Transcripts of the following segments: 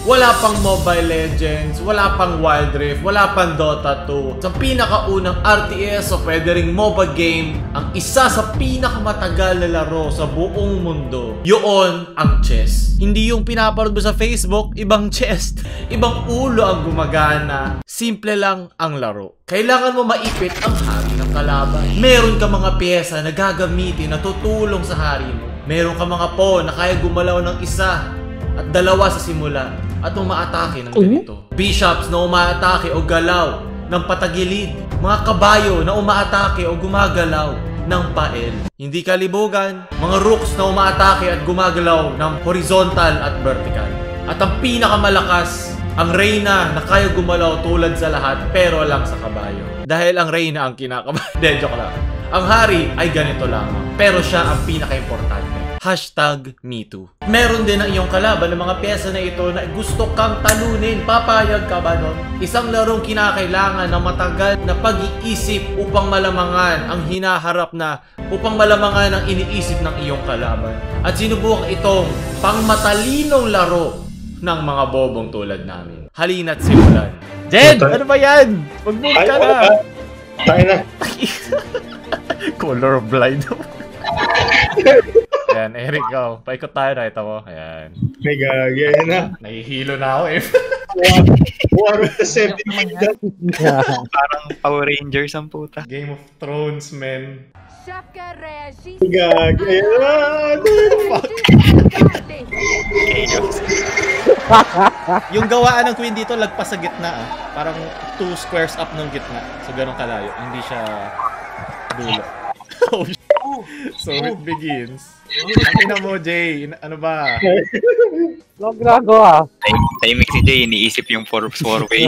Wala pang Mobile Legends, wala pang Wild Rift, wala pang Dota 2. Sa pinakaunang RTS o pwede ring MOBA game, ang isa sa pinakamatagal na laro sa buong mundo. Yun ang chess. Hindi yung pinapanood mo sa Facebook, ibang chess. Ibang ulo ang gumagana. Simple lang ang laro. Kailangan mo maipit ang hari ng kalaban. Meron ka mga pyesa na gagamitin na tutulong sa hari mo. Meron ka mga pawn na kaya gumalaw ng isa at dalawa sa simula at umaatake ng ganito. Bishops na umaatake o galaw ng patagilid. Mga kabayo na umaatake o gumagalaw ng pael. Hindi kalibugan, mga rooks na umaatake at gumagalaw ng horizontal at vertical. At ang pinakamalakas, ang reyna na kaya gumalaw tulad sa lahat pero lang sa kabayo. Dahil ang reyna ang kinakabayo. Joke lang. Ang hari ay ganito lamang, pero siya ang pinaka-importante. #MeToo. Meron din ang iyong kalaban ng mga pyesa na ito na gusto kang talunin. Papayag ka ba nun? Isang larong kinakailangan ng matagal na pag-iisip upang malamangan ang hinaharap na, upang malamangan ang iniisip ng iyong kalaban. At sinubuk itong pangmatalinong laro ng mga bobong tulad namin. Halina't simulan. Jed! Ano ba yan? Mag-move ka na! Tayo na! Colorblind. Ayan, Eric, go. Paikot tayo na, ito mo. Ayan. May gagi, ayan na. Nahihilo na ako eh. War of the Seven Kingdoms. Parang Power Rangers ang puta. Game of Thrones, men. May gagi, ayan na. Yung gawaan ng queen dito, lagpas sa gitna ah. Parang 2 squares up ng gitna. So, ganun kalayo. Hindi siya dulo. Oh, so it begins. Ina mo, Jay. Ano ba? Huwag ginagawa. Timing si Jay, iniisip yung 4-way.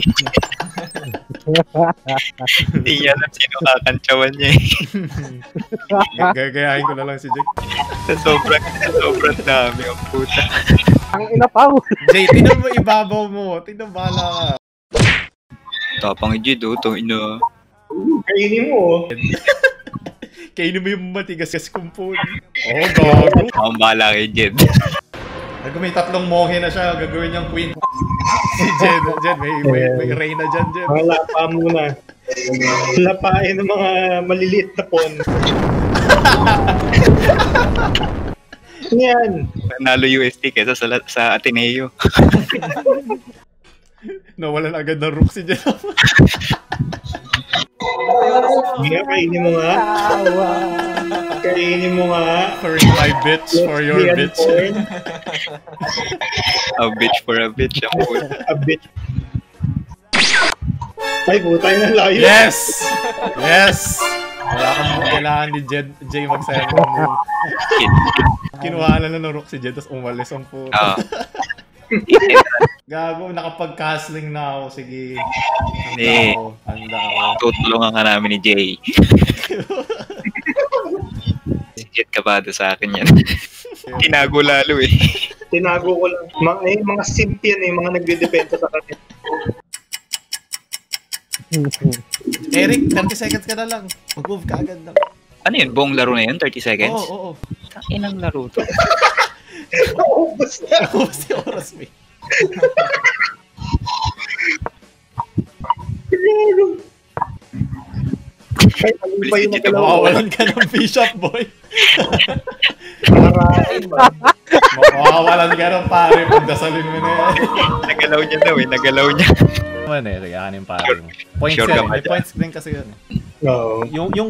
Hindi niya alam sino kakantsawan niya eh. Gagayahin ko na lang si Jay. Sobrang dami ang puta. Ang inapaw. Jay, tinan mo ibabaw mo. Tinan bala ka. Tapang Jay do, itong ino. Kainin mo. Kainin mo yung matigas kumpun. Oh, gago. Ang bala kay Jed. May 3 monge na siya. Gagawin niyang queen. Si Jed, may reyna dyan, Jed. Mga lapa muna. Lapain ng mga maliliit na pawn. Yan. Nalo UST kesa sa Ateneo. Nawalan agad ng rook si Jed. Kainin mo nga. Kainin mo nga. For my bitch, for your bitch. A bitch for a bitch. A bitch. Ay, putay na layo. Yes! Yes! Wala kang kailangan ni Jay mag-7 move. Kinuha na ng rook si Jed, tapos umalis ang puta. Gago, nakapag-castling na ako. Sige. Handa ako. Tutulungan ka namin ni Jay. Shit kabado sa akin yan. Tinago lalo eh. Tinago ko lang. Mga simp yan eh, mga nagdidependa sa kanya. Eric, 30 seconds ka na lang. Mag-move ka agad lang. Ano yun? Buong laro na yun? 30 seconds? Oo. Inang laro to. Naubos na. Naubos yung oras mo. Ay, ano ba yung nagalaw? Mawawalan ka ng bishop, boy. Marahin ba? Mawawalan ka ng pare. Pagdasalin mo na yan. Nagalaw niya daw eh. Nagalaw niya. Man eh, kaya pare mo. Points Sure yan eh. May points din kasi yun eh. Oo.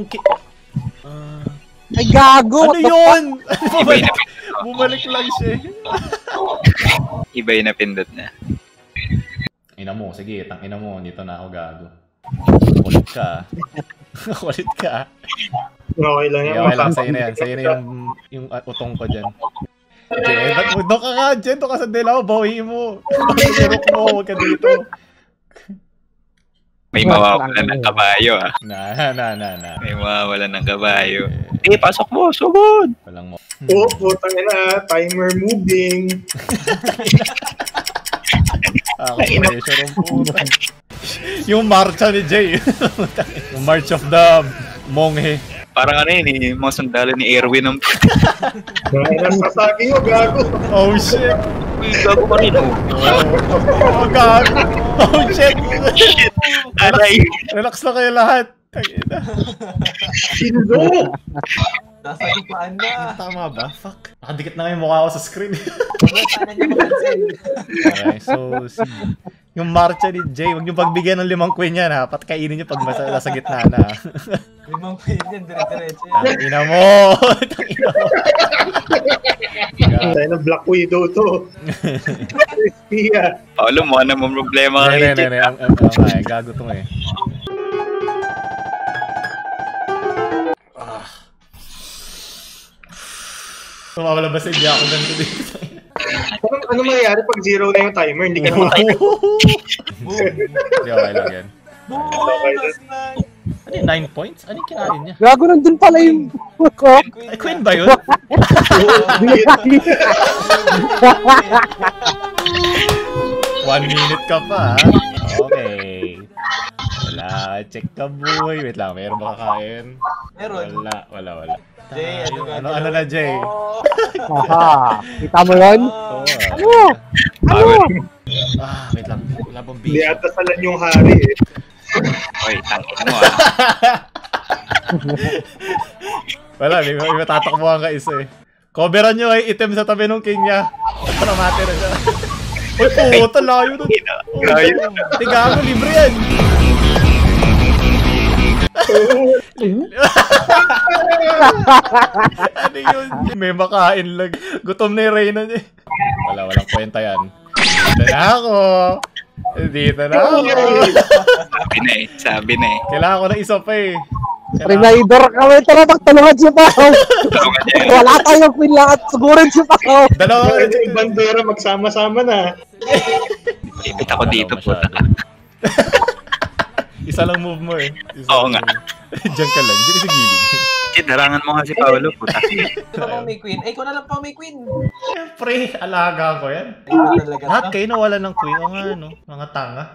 Ay, gago! Ano yun? Bumalik lang siya. Iba yung napindot na. Ina mo, sige, tangina mo. Dito na ako gago. Kulit ka. Kulit ka. Okay lang yan. Okay lang, sa'yo na yan. Sa'yo na yung utong ko dyan. Jay, ba't doon ka nga dyan? Doon ka sa dilaw, bawiin mo. Pag-irok mo, huwag ka dito. May mawawalan ng kabayo ah. May mawawalan ng kabayo. Pasok mo, sugod! Walang mo. Oo, putang ina, timer moving. Pressure ang puta. Yung marcha ni Jay. Yung March of the Monghe. Parang ano yun eh, mga sandalo ni Erwin ang Nasasagi mo, gago. Oh shit. gago ka rin, oh. Oh, gago. Oh, shit. Aray. Relax na kayo lahat. Sino? Nasa lupaan na. Tama ba? Fuck. Nakadikit na nga yung mukha ko sa screen. Sana niya mapansin. Okay, so, yung marcha ni Jay, huwag niyo pagbigyan ng 5 queen yan, ha? Patkainin niyo pag nasa gitna na. 5 queen yan, dire-diretso yan. Tangina mo! Tangina mo! Tayo ng Black Widow to. Iya. Paolo, mukha na mong problema ka rin. Hindi. Gago to eh. Tumawala ba sa hindi ako ganito dito? Ano mangyayari pag 0 na yung timer? Hindi ka na makakita. Hindi, okay lang yan. Bonus na. Ano yung 9 points? Ano yung kinain niya? Gago nandun pala yung ko. Ay, queen ba yun? 1 minute ka pa, ha? Okay. Wala. Check ka, boy. Wait lang, meron ba kakain? Meron. Wala. Jay, Ano na, Jay? Aha. Kita mo yun? Oo. Wait lang. Wala bang Hindi bisyo? ata salan yung hari eh. Oy, tangin mo, ah. Wala, may matatakbuhan ka isa eh. Coveran nyo ay item sa tabi ng king niya. Para mati na siya. Uy, puta, layo nun. Layo. Tiga ako, libre yan. Ano yun? May makain lang. Gutom na yung Reyna niya. Walang kwenta yan. Dito na ako. Sabi na eh. Kailangan ko na isa pa eh. Reminder kami. Tara, magtulungan siya pa. Wala tayong queen lahat. Sigurin siya pa. Dalawa. Yung bandera magsama-sama na. Ipit ako dito, puta. Isa lang move mo eh. Oo nga. Diyan ka lang. Diyan ka sa gilid. Shit, harangan mo nga si Paolo, puta. Ito pa may queen. Ay, ko na lang pa may queen. Siyempre, alaga ko yan. Ay, ba talaga Lahat to? kayo nawala ng queen. O nga, no? Mga tanga.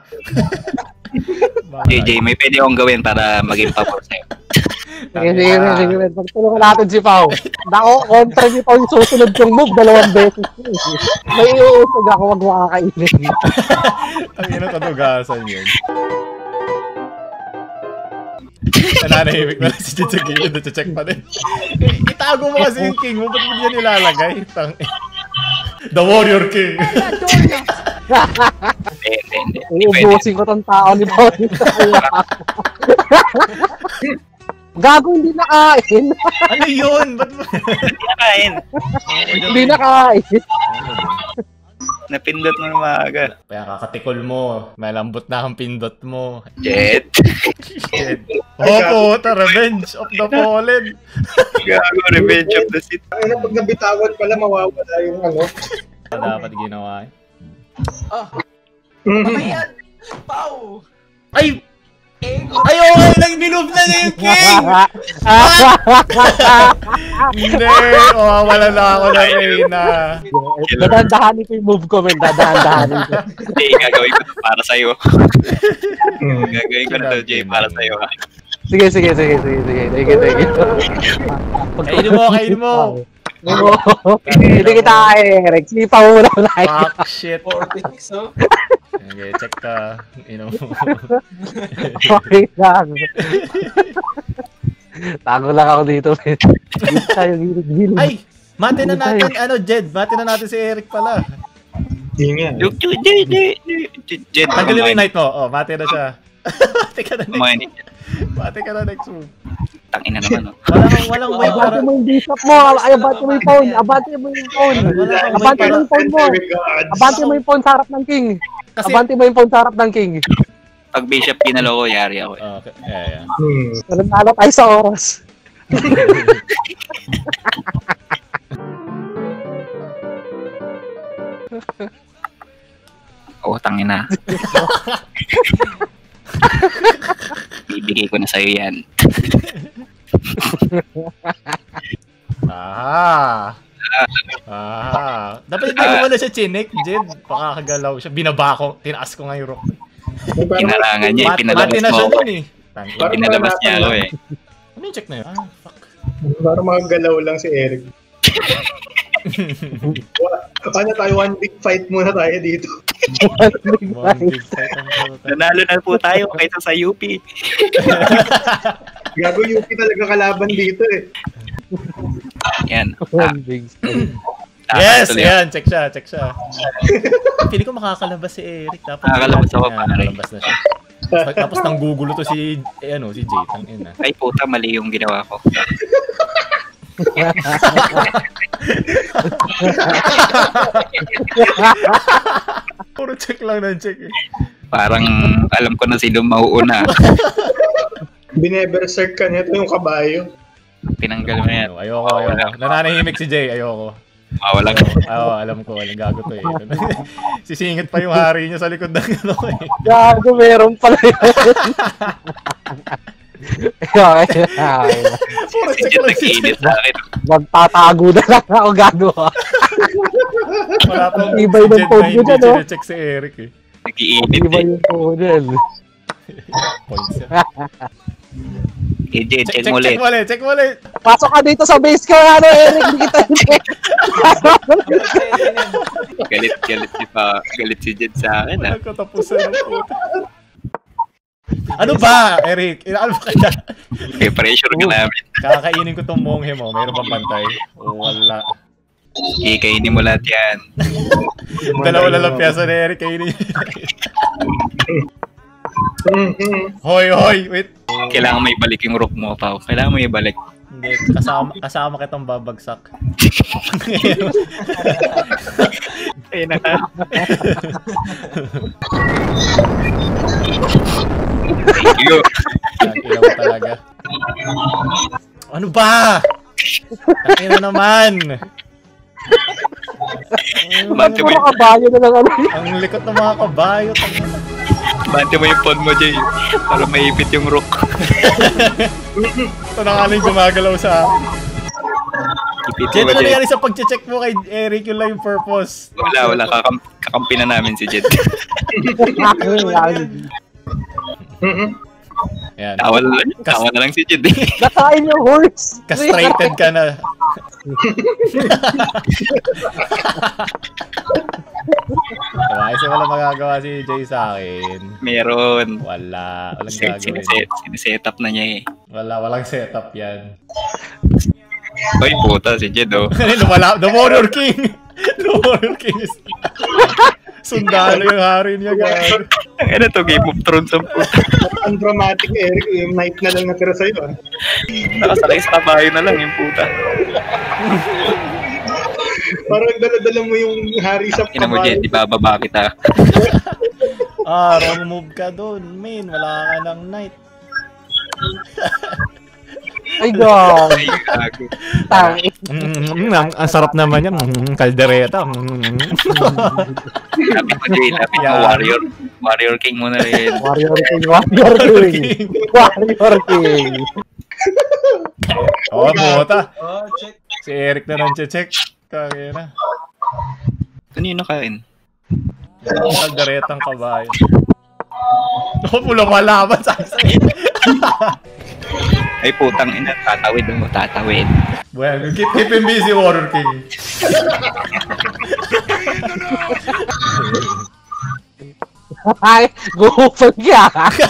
JJ, may pwede akong gawin para maging pabor sa'yo. Sige. Magtulungan natin si Pao. Nako, kontra ni Pao yung susunod kong move 2 beses. May iuusog ako wag makakainin. Ang ina kadugasan yun. Nananahimik na lang si Jit sa gilid. Check pa din. Itago mo kasi yung king mo. Ba't mo yan nilalagay? The Warrior King. Hindi. Iubusin ko tong tao ni Pao. Gago, hindi nakain. Ano yun? Ba't mo? Nakain. Hindi nakain. Napindot mo maaga. Kaya kakatikol mo. Malambot na ang pindot mo. Jet. Shit. Oh, puta. Revenge of the Fallen. Gago, Revenge of the Sith. Ay, pag nabitawan pala, mawawala yung ano. Ano dapat ginawa eh? Ayan! Pau! Ay! Ego! Ay, okay lang, minove na niya yung king! Hindi! Wala na ako na Reyna. Dadandahanin ko yung move ko, men. Dadandahanin ko. Jay, gagawin ko to para sa'yo. Gagawin ko na to, Jay, para sa'yo. Sige. Thank you. Kainin mo! Hindi kita Eric. Sipa mo na ulit. Fuck, shit. 4 picks, oh. Okay, check ka. Okay lang. Tago lang ako dito. Dito tayo gilid. Ay! Mati na natin, Jed. Mati na natin si Eric pala. Hindi nga. Jet, Tanggalin mo yung night mo. Oh, mati na siya. Mati ka na next Kumain. move. Mati ka na next move. Tangina naman, oh. Walang way para... Abante mo yung bishop mo. Abante mo yung phone. Abante mo yung phone. Abante mo yung phone mo. Abante mo yung phone sa harap ng king. Abante mo yung phone sa harap ng king. Pag bishop pinalo ko, yari ako. Okay, yeah. Nanalo tayo sa oras. Oo, tangina. Bibigay ko na sa'yo yan. Dapat hindi ko wala siya chinik, Jed. Pakakagalaw siya. Binaba ko. Tinaas ko nga yung rock. Pinarangan niya, pinalabas Mati na mo siya ako. dun eh. Pinalabas niya ako eh. Ano yung check na yun? Fuck. Para makagalaw lang si Eric. Ano tayo, one big fight muna tayo dito. Nanalo na po tayo kaysa sa UP. Gago, UP talaga kalaban dito eh. Yan. Yes, ayan, check siya. Pili ko makakalabas si Eric. Dapat makakalabas ako, pare. Makakalabas na siya. Tapos nang gugulo to si Jay, tangina. Ay puta, mali yung ginawa ko. Puro check lang ng check eh. Parang alam ko na sino mauuna. Bineberserk ka nito yung kabayo. Tinanggal mo yan. Ayoko. Nananahimik si Jay, ayoko. Wala ka. Alam ko, walang gago to eh. Sisingit pa yung hari niya sa likod ng ano eh. Gago, meron pala yun. Okay. Puro check lang si Jay. Magtatago na lang ako, gago. Wala pang Ibay ng Jed phone na ko hindi dyan, no? check si Eric eh. Nag-iinit Iba eh. yung tunnel. Points yan. Check mo ulit. Check mo ulit. Pasok ka dito sa base ko, Eric, hindi kita check. Galit si Jed sa akin ah. Nagkatapusan ng puta. Ano ba, Eric? Ano ba kaya? Okay, pressure ka namin. Kakainin ko tong monghe mo. Mayroon pang pantay. Wala. Kainin mo lahat yan. Dalawa lang piyasa ni Eric. Kainin niya. Hoy, wait. Kailangan may balik yung rook mo, Pao. Kailangan mo ibalik. Hindi, kasama kitang babagsak. Ay, naka. Thank you. Ilaw talaga. Ano ba? Takin na naman. Bante mo Puro kabayo na lang ano. Ang likot ng mga kabayo. yung phone mo, Jay. Para maipit yung rook. Ito na nga lang gumagalaw sa akin. Jed, ano nangyari sa pag-check mo kay Eric? Yun lang yung purpose. Wala. Kakampi na namin si Jed. Yan. Tawa na lang si Jed. Nakain yung horse. Castrated ka na. Kasi wala magagawa si Jay sa akin. Meron. Walang gagawin. Siniset up na niya eh. Walang setup yan. Hoy, puta si Jed oh. The Warrior King! The Warrior King is... Sundalo yung hari niya, gano'n. Ano to, Game of Thrones ang puta. Ang dramatic, Eric. Yung knight na lang natira sa'yo. Nakasakay sa kabayo na lang yung puta. Parang dala-dala mo yung hari sa Ina mo, Jed, di bababa kita. Wrong move ka dun, man. Wala ka ng knight. Ay, God. Ay, gago. Ang sarap naman yan. Kaldereta. Lapit mo, Jay. Lapit mo, Warrior King mo na rin. Warrior King. Oo, puta. Oh, check. Si Eric na lang check. Kaya na. Ano yung nakain? Kalderetang kabayo. Pulang malaman sa akin. Ay, putang ina. Tatawid. Well, keep him busy, Warrior King. Ay, gupag ka.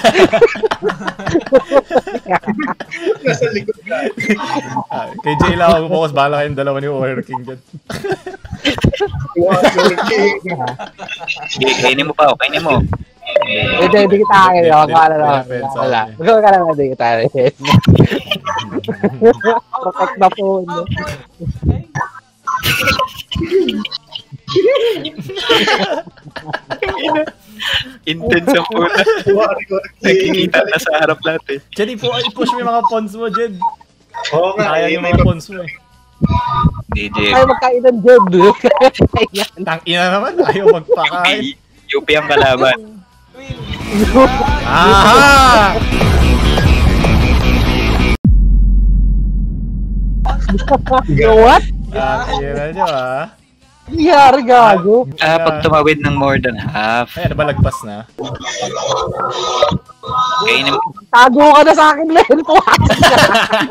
Nasa likod ka. Kay Jay lang ako focus. Bahala kayong dalawa ni Warrior King dyan. Warrior King. Kainin mo pa, kainin mo. Hindi kita kayo. Wala. Huwag ka lang, hindi kita. Protect the phone. Intense ang puta. Nagkikita na sa harap natin. Jed, i-push mo yung mga pawns mo, Jed. Oo nga. Kaya yung mga pawns mo eh. DJ. Ay, magkain ng Jed. Tangina naman, ayaw magpakain. UP ang kalaban. Aha! What? Tira nyo ah. Nangyari, gago. Pag tumawid ng more than half. Ay, ano ba lagpas na? Kainin mo. Tago ka na sa akin, Len.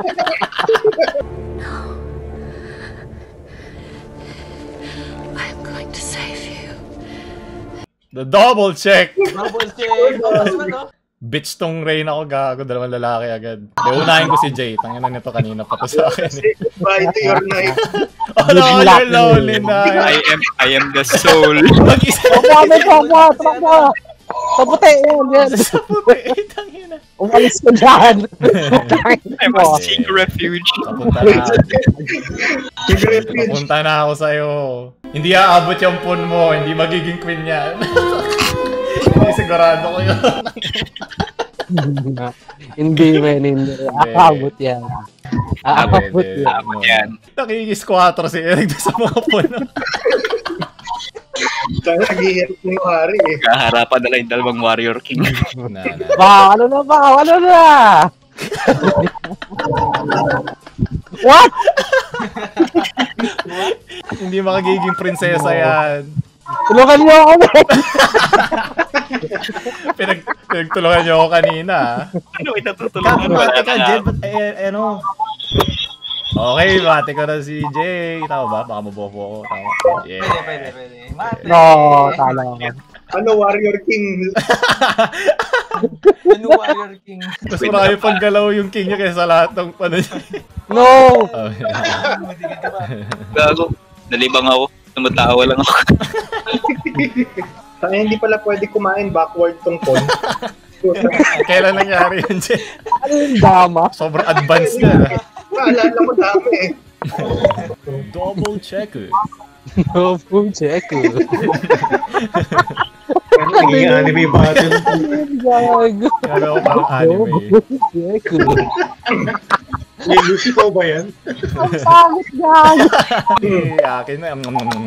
I'm good. The double check. Double check. Tapos man, no? Bitch tong rain ako, gago. Dalawang lalaki agad. Unahin ko si Jay. Tangina nito kanina pa to sa akin. Bye to your night. Oh no, you're lonely na. I am the soul. Mag-isa. Tumakbo! Sa puti, yan. Sa puti, tangina. Umalis ko dyan. I must seek refuge. Papunta na ako sa'yo. Hindi aabot yung phone mo. Hindi magiging queen yan. Hindi sigurado ko yun. Hindi, man. Hindi. Aabot yan. Aabot yan. Nakikis-4 si Eric sa mga phone. Sana nag-ihirap na yung hari eh. Kaharapan na lang yung dalawang warrior king. Ano na? What? Hindi makagiging prinsesa yan. Tulungan niyo ako, man. Pinagtulungan niyo ako kanina. Ano itatutulungan? Bate ka, Jed. Ano? Okay, bate ko na si Jay. Tama ba? Baka mabobo ako. Tama. Yeah. Pwede. No, tala ka. Ano, Warrior King? Ano Warrior King? Mas marami pang galaw yung king niya kaysa lahat ng ano niya. No! Oh, yeah. Gago. Nalibang ako. Tumatawa lang ako. Kaya hindi pala pwede kumain backward tong phone. Kailan nangyari yun, Jay? Ano yung dama? Sobrang advanced na. Naalala ko dami eh. Double check. Double check. Ano naging anime battle? Gago. Ano ko parang anime. Double check. May Lucifer ba yan? Ang pangit, gago. Akin na.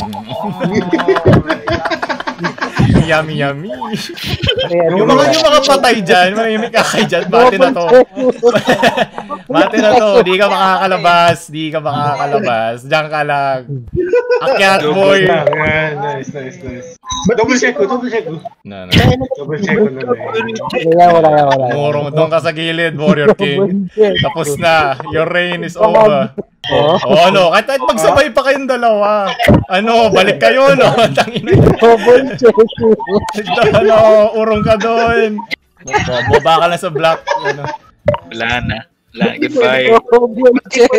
Yummy. Yung mga patay dyan, may kakay dyan, bate na to. Bate na to, di ka makakalabas. Diyan ka lang. Akyat, boy. Nice. Double check ko. No. Double check ko na Wala. Murong doon ka sa gilid, Warrior King. Tapos na. Your reign is over. Ano? Kahit magsabay pa kayong dalawa. Ano? Balik kayo, no? Tangina. Double check. Ano? Urong ka doon. Boba ka lang sa block. Ano? Wala na. Goodbye. Double check.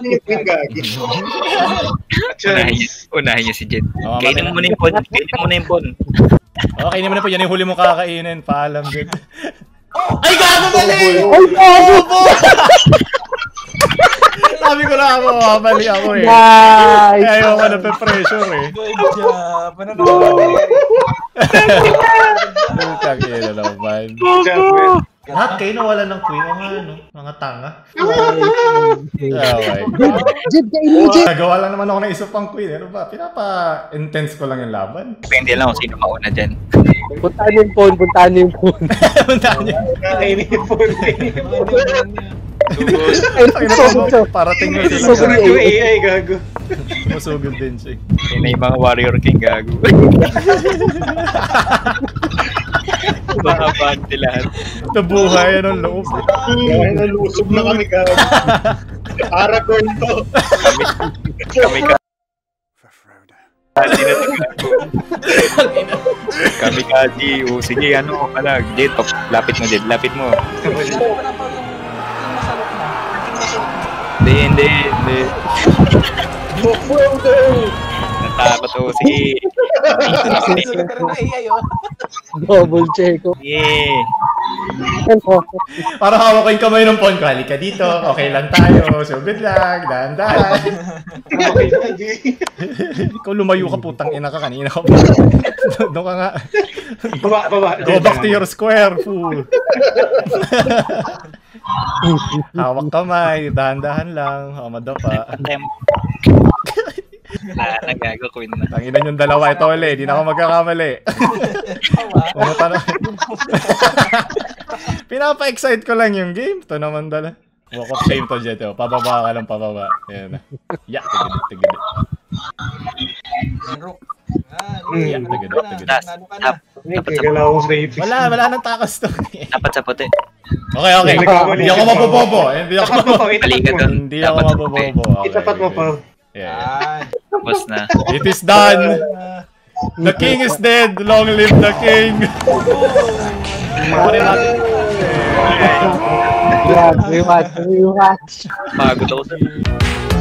Unahin niyo si Jet. Kainin mo na yung phone. Okay naman po. Yan yung huli mo kakainin. Paalam din. Ay, gago mali! Bobo! Sabi ko na ako, mali ako eh. Nice! Ayaw ka na pressure eh. Good job. Pananaw. Kaya na naman. Lahat kayo nawala ng queen o nga, ano? Mga tanga. Oh my God. Jed, kainin, Jed! Nagawa lang naman ako ng isa pang queen. Ano ba? Pinapa-intense ko lang yung laban. Depende lang kung sino mauna dyan. Puntaan niyo yung phone. Puntaan niyo. Kainin yung phone Parating na sila. Susunod yung AI, gago. Masugod din siya. Yan na yung mga warrior king, gago. Baka bante lahat. Nabuhay yan ang loob. Nalusog na kami, gago. Aragorn to. Kami Kamikaze. O sige, ano, palag. Jet, lapit mo. Hindi. Natakot ako, sige. Double check. Yeah. Para hawak ko yung kamay ng phone ko. Halika dito. Okay lang tayo. Sugod lang. Dahan-dahan. Ikaw lumayo ka, putang ina ka. Kanina ka. Doon ka nga. Baba. Go back to your square, fool. Hawak kamay. Dahan-dahan lang. Madapa. Nagago queen na. Tanginan yung dalawa ito ulit. Di na ako magkakamali. Pinapa-excite ko lang yung game. Ito naman dala. Walk of shame to, Jet. Pababa ka lang, pababa. Ayan na. Yeah, tigidit. Wala nang takas to. Dapat sa puti. Okay. Hindi ako mabobobo. Hindi ako mabobobo. Itapat mo pa. Yeah. Tapos na. It is done. The king is dead. Long live the king. Rematch. Pagod ako sa